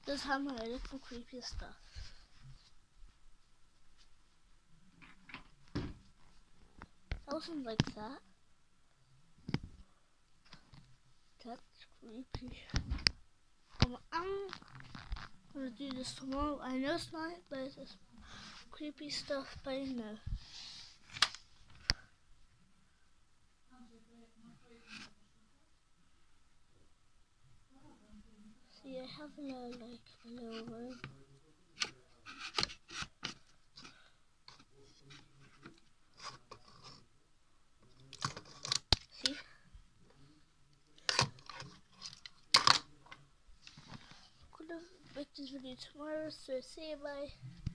Just have my little creepy stuff. That wasn't like that. That's creepy. I'm gonna do this tomorrow. I know it's not, but it's just creepy stuff, but I know. See, I have a little room. See? I'm gonna make this video tomorrow, so see you, bye.